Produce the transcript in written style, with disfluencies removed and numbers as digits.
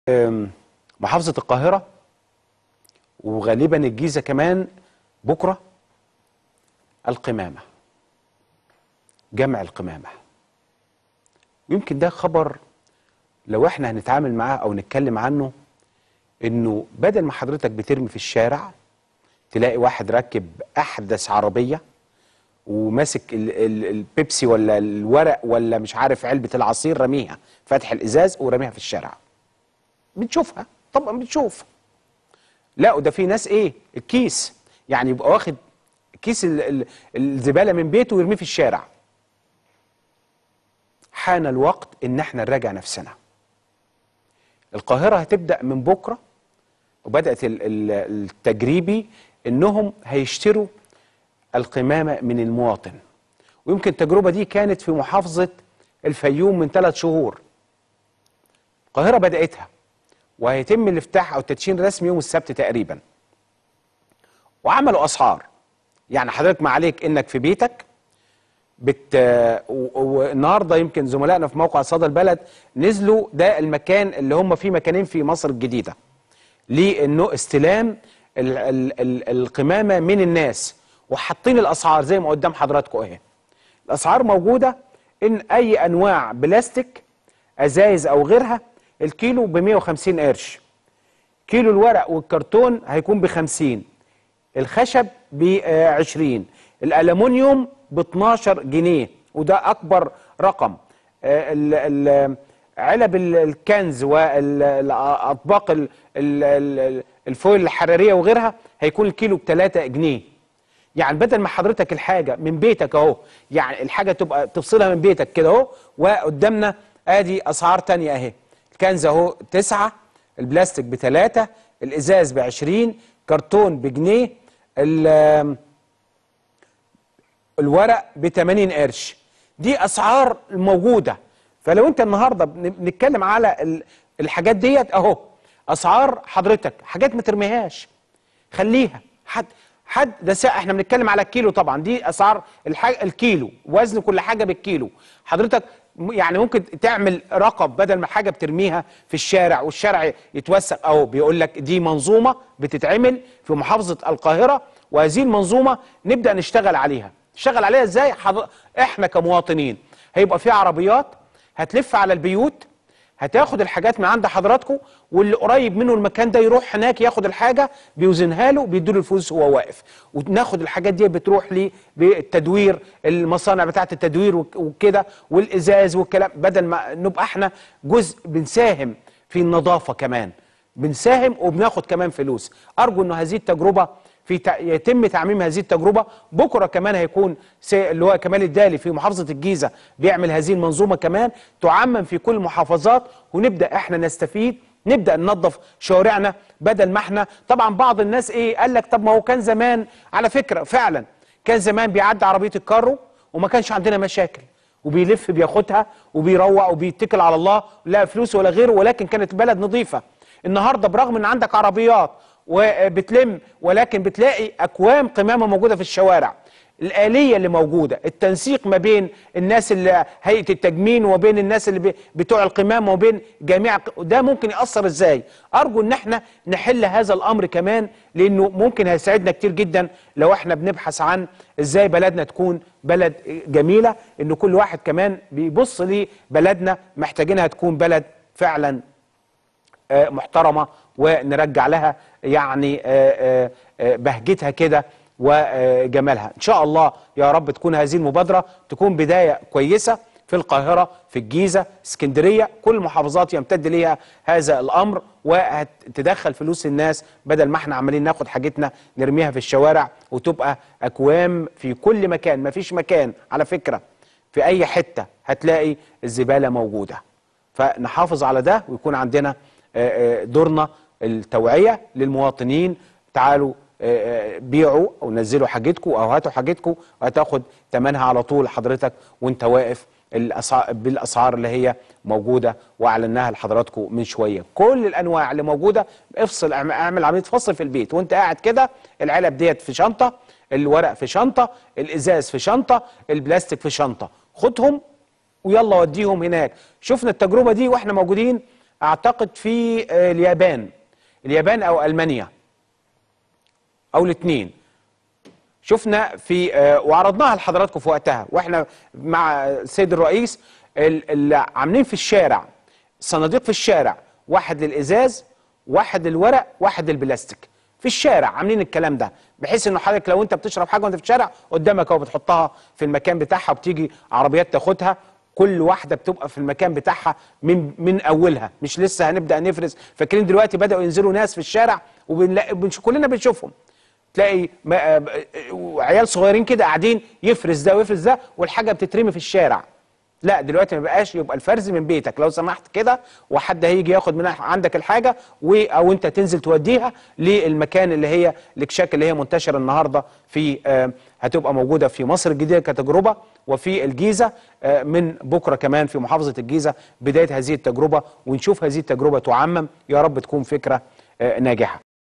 محافظة القاهرة وغالبا الجيزة كمان بكرة القمامة، جمع القمامة. يمكن ده خبر لو احنا هنتعامل معاه او نتكلم عنه، انه بدل ما حضرتك بترمي في الشارع تلاقي واحد راكب احدث عربية وماسك البيبسي ولا الورق ولا مش عارف علبة العصير، رميها فاتح الازاز ورميها في الشارع. بنشوفها طبعا، بنشوف. لا وده في ناس ايه الكيس، يعني يبقى واخد كيس الزبالة من بيته ويرميه في الشارع. حان الوقت ان احنا نراجع نفسنا. القاهرة هتبدأ من بكرة، وبدأت التجريبي انهم هيشتروا القمامة من المواطن. ويمكن التجربة دي كانت في محافظة الفيوم من 3 شهور. القاهرة بدأتها وهيتم الافتتاح او التدشين رسمي يوم السبت تقريبا. وعملوا اسعار، يعني حضرتك ما عليك انك في بيتك والنهارده يمكن زملائنا في موقع صدى البلد نزلوا، ده المكان اللي هم فيه مكانين في مصر الجديدة لانه استلام القمامة من الناس، وحاطين الاسعار زي ما قدام حضراتكم اهي. الاسعار موجودة، ان اي انواع بلاستيك ازايز او غيرها الكيلو ب 150 قرش، كيلو الورق والكرتون هيكون ب50، الخشب ب20، الالومنيوم ب12 جنيه وده اكبر رقم. علب الكنز والاطباق الفويل الحراريه وغيرها هيكون الكيلو ب3 جنيه. يعني بدل ما حضرتك الحاجه من بيتك اهو، يعني الحاجه تبقى تفصلها من بيتك كده اهو، وقدامنا ادي اسعار تانية اهي. الكنز اهو 9، البلاستيك ب3، الازاز ب20، كرتون بجنيه، الورق ب80 قرش. دي اسعار موجوده. فلو انت النهارده بنتكلم على الحاجات ديت اهو، اسعار حضرتك، حاجات ما ترميهاش، خليها. حد ده احنا بنتكلم على الكيلو طبعا، دي اسعار الكيلو، وزن كل حاجه بالكيلو. حضرتك يعني ممكن تعمل رقم بدل ما حاجه بترميها في الشارع والشارع يتوسخ. اهو بيقول لك دي منظومه بتتعمل في محافظه القاهره، وهذه المنظومه نبدا نشتغل عليها. نشتغل عليها ازاي؟ احنا كمواطنين هيبقى في عربيات هتلف على البيوت، هتاخد الحاجات من عند حضراتكم، واللي قريب منه المكان ده يروح هناك ياخد الحاجه، بيوزنها له، بيدوا له الفلوس وهو واقف. وناخد الحاجات دي بتروح لي بالتدوير، المصانع بتاعه التدوير وكده، والازاز والكلام، بدل ما نبقى احنا جزء بنساهم في النظافه، كمان بنساهم وبناخد كمان فلوس. ارجو انه هذه التجربه يتم تعميم هذه التجربه. بكره كمان هيكون اللي هو كمال الدالي في محافظه الجيزه بيعمل هذه المنظومه كمان، تعمم في كل المحافظات، ونبدا احنا نستفيد، نبدا ننظف شوارعنا. بدل ما احنا طبعا بعض الناس ايه قال لك طب ما هو كان زمان، على فكره فعلا كان زمان بيعدي عربيه الكارو وما كانش عندنا مشاكل، وبيلف بياخدها وبيروق وبيتكل على الله، لا فلوس ولا غيره، ولكن كانت البلد نظيفه. النهارده برغم ان عندك عربيات وبتلم، ولكن بتلاقي اكوام قمامه موجوده في الشوارع. الآلية اللي موجودة، التنسيق ما بين الناس اللي هيئة التجمين وبين الناس اللي بتوع القمامة وبين جميع ده ممكن يأثر ازاي؟ أرجو ان احنا نحل هذا الأمر كمان، لأنه ممكن هيساعدنا كتير جدا لو احنا بنبحث عن ازاي بلدنا تكون بلد جميلة، انه كل واحد كمان بيبص لبلدنا محتاجينها تكون بلد فعلا محترمة، ونرجع لها يعني بهجتها كده وجمالها. ان شاء الله يا رب تكون هذه المبادرة تكون بداية كويسة في القاهرة، في الجيزة، اسكندرية، كل المحافظات يمتد ليها هذا الامر، وتدخل فلوس الناس بدل ما احنا عمالين ناخد حاجتنا نرميها في الشوارع، وتبقى اكوام في كل مكان. مفيش مكان على فكرة في اي حتة هتلاقي الزبالة موجودة. فنحافظ على ده، ويكون عندنا دورنا التوعية للمواطنين. تعالوا بيعوا او نزلوا حاجتكم او هاتوا حاجتكم، وهتاخد ثمنها على طول حضرتك وانت واقف بالاسعار اللي هي موجوده واعلناها لحضراتكم من شويه. كل الانواع اللي موجوده، افصل، اعمل عمليه فصل في البيت وانت قاعد كده. العلب ديت في شنطه، الورق في شنطه، الازاز في شنطه، البلاستيك في شنطه، خدهم ويلا وديهم هناك. شفنا التجربه دي واحنا موجودين اعتقد في اليابان او المانيا او الاثنين. شفنا في وعرضناها لحضراتكم في وقتها واحنا مع السيد الرئيس، اللي عاملين في الشارع صناديق في الشارع، واحد للازاز، واحد للورق، واحد للبلاستيك في الشارع. عاملين الكلام ده بحيث انه حضرتك لو انت بتشرب حاجه وانت في الشارع قدامك اهو بتحطها في المكان بتاعها، وبتيجي عربيات تاخدها، كل واحده بتبقى في المكان بتاعها من اولها، مش لسه هنبدا نفرز. فاكرين دلوقتي بداوا ينزلوا ناس في الشارع كلنا بنشوفهم، تلاقي عيال صغيرين كده قاعدين يفرز ده ويفرز ده والحاجه بتترمي في الشارع. لا دلوقتي ما بقاش، يبقى الفرز من بيتك لو سمحت كده، وحد هيجي ياخد من عندك الحاجه او انت تنزل توديها للمكان اللي هي الاكشاك اللي هي منتشره النهارده في هتبقى موجوده في مصر الجديده كتجربه، وفي الجيزه من بكره كمان في محافظه الجيزه بدايه هذه التجربه، ونشوف هذه التجربه تعمم، يا رب تكون فكره ناجحه.